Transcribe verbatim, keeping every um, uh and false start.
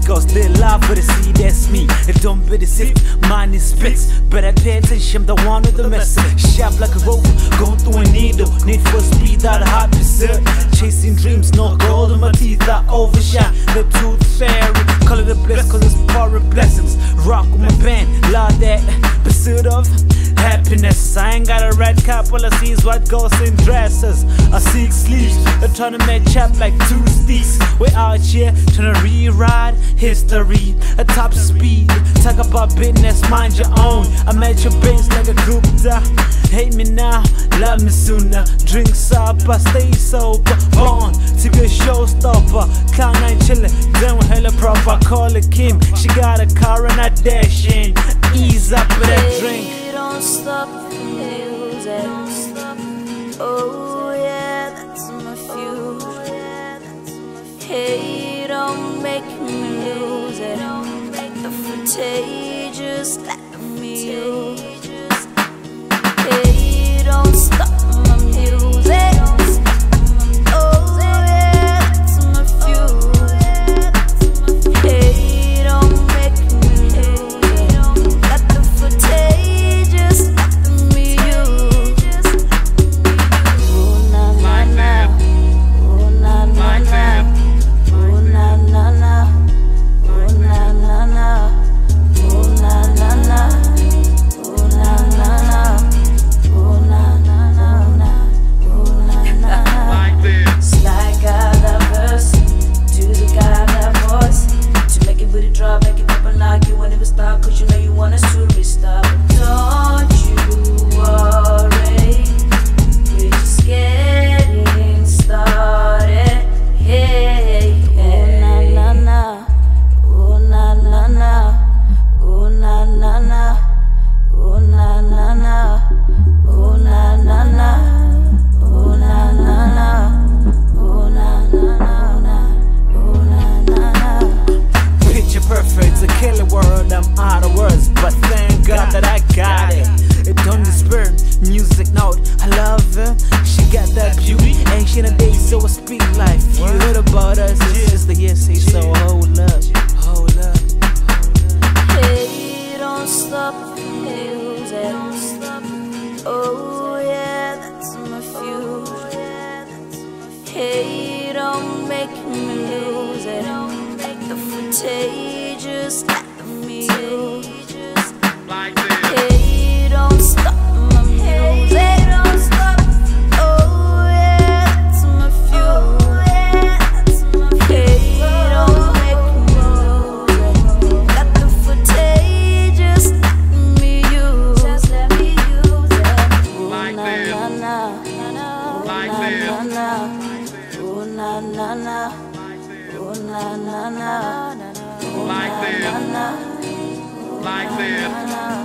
goes, they love for the see, that's me. It don't be the sick, mine is spits. Better pay attention, the one with the message. Sharp like a rope, going through a needle. Need for speed, that heart berserk. Chasing dreams, no gold in my teeth, I overshine. The tooth fairy, call it a bless, cause it's pouring blessings. Rock with my band, love that pursuit of happiness. I ain't got a red cap, all I see is what goes in dresses. I seek sleeves, they're trying to match up like two steeds. We're out here trying to rewrite history at top speed. Talk about business, mind your own. I'm at your base like a Gupta. Hate me now, love me sooner. Drinks up, I stay sober. Born to be a showstopper. Cloud nine chillin', done with hella proper. I call her Kim, she got a car and I dash in. Ease up with that drink. Don't stop the music. Oh yeah, that's my fuse. Hey, don't make me lose it. The contagious like me. Hey, don't stop my music. Oh yeah, that's my fuse. Hey, don't make me lose it. Got the contagious. I'm out of words, but thank God that I got it. It don't despair, music note, I love her. She got that beauty, ancient of days, so I speak life. You heard about us, it's just the yes, say so. Hold up, hold up. Hey, don't stop the music. Oh yeah, that's my fuse. Hey, don't make me lose it. The contagious like me. Hey, don't stop my music. Don't stop. Oh yeah, that's my fuse. Hey, don't make me lose it. Got the contagious like me. Use. Just let me use it. Like na this. na na na. Like na this. na na. Oh na na na. Oh na na na. Like this. Like this.